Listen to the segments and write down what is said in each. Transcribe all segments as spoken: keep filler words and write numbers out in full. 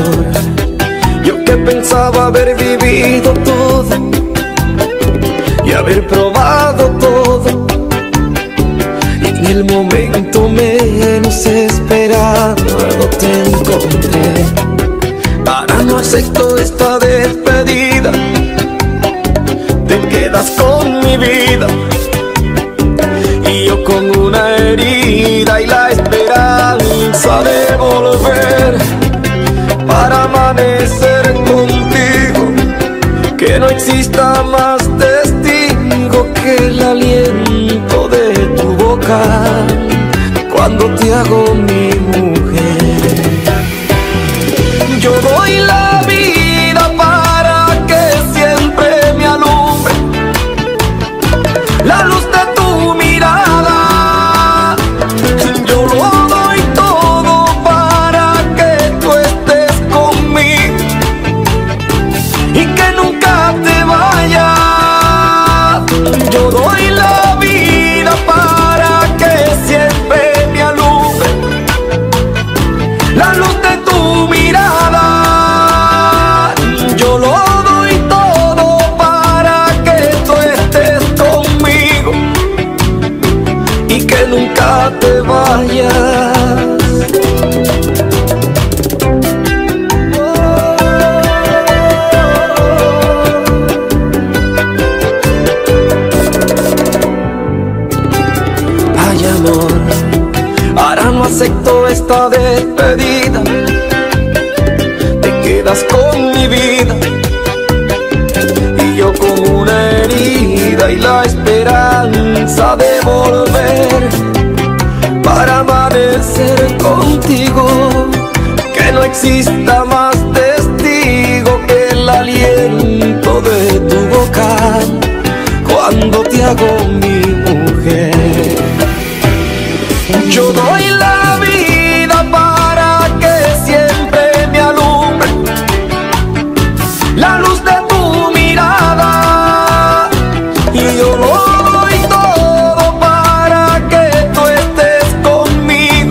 Yo que pensaba haber vivido todo y haber probado todo, y en el momento menos esperado te encontré. Ahora no acepto esta despedida, te quedas con mi vida y yo con una herida y la esperanza de volver para amanecer contigo, que no exista más testigo que el aliento de tu boca cuando te hago mi mujer. Yo doy la vida para que siempre me alumbre la luz de tu mirada. Yo lo doy todo para que tú estés conmigo y que nunca te vayas. Yo doy la vida para que siempre me alumbre la luz de tu mirada. Yo lo doy todo para que tú estés conmigo y que nunca te vayas. Ay, amor, ahora no acepto esta despedida, te quedas con mi vida y yo con una herida y la esperanza de volver para amanecer contigo, que no exista más testigo que el aliento de tu boca cuando te hago mi mujer. Yo doy la vida para que siempre me alumbre la luz de tu mirada y yo lo doy todo para que tú estés conmigo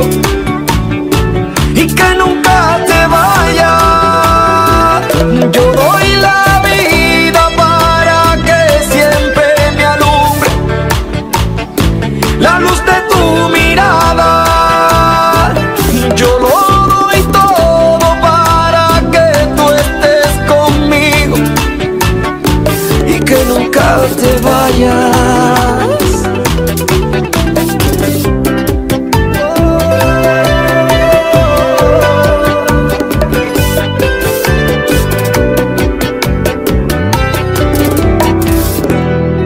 y que nunca te vayas. Yo doy la vida para que siempre me alumbre la luz de tu mirada. Yo lo doy todo para que tú estés conmigo y que nunca te vayas.